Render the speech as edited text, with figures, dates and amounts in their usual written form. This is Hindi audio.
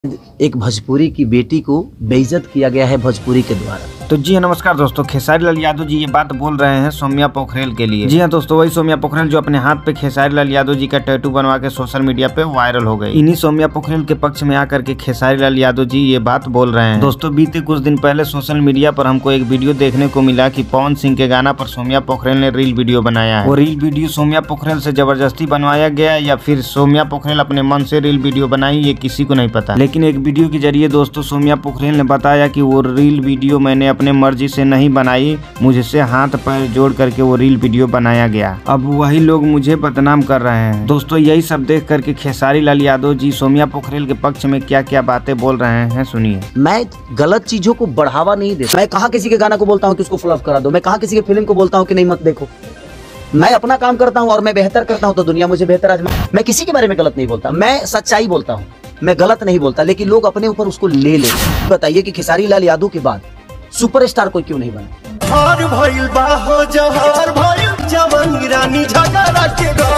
एक भोजपुरी की बेटी को बेइज्जत किया गया है भोजपुरी के द्वारा। तो जी हाँ, नमस्कार दोस्तों। खेसारी लाल यादव जी ये बात बोल रहे हैं सौम्या पोखरेल के लिए। जी हाँ दोस्तों, वही सौम्या पोखरेल जो अपने हाथ पे खेसारी लाल यादव जी का टैटू बनवा के सोशल मीडिया पे वायरल हो गई। इन्हीं सौम्या पोखरेल के पक्ष में आकर के खेसारी लाल यादव जी ये बात बोल रहे हैं। दोस्तों, बीते कुछ दिन पहले सोशल मीडिया पर हमको एक वीडियो देखने को मिला कि पवन सिंह के गाना पर सौम्या पोखरेल ने रील वीडियो बनाया है। वो रील वीडियो सौम्या पोखरेल से जबरदस्ती बनवाया गया या फिर सौम्या पोखरेल अपने मन से रील वीडियो बनाई, ये किसी को नहीं पता। लेकिन एक वीडियो के जरिए दोस्तों सौम्या पोखरेल ने बताया कि वो रील वीडियो मैंने अपने मर्जी से नहीं बनाई, मुझसे हाथ पैर जोड़ करके वो रील वीडियो बनाया गया। अब वही लोग मुझे बदनाम कर रहे हैं। दोस्तों, यही सब देख करके खेसारी लाल यादव जी सौम्या पोखरेल के पक्ष में क्या क्या बातें बोल रहे हैं, सुनिए। मैं गलत चीजों को बढ़ावा नहीं देता। मैं कहाँ किसी के गाना को बोलता हूँ कि उसको फ्लॉप करा दो। मैं कहाँ किसी के फिल्म को बोलता हूँ कि नहीं मत देखो। मैं अपना काम करता हूँ और मैं बेहतर करता हूँ तो दुनिया मुझे बेहतर आजमा। मैं किसी के बारे में गलत नहीं बोलता, मैं सच्चाई बोलता हूँ, मैं गलत नहीं बोलता। लेकिन लोग अपने ऊपर उसको ले ले। बताइए कि खेसारी लाल यादव के बाद सुपरस्टार कोई क्यों नहीं बना।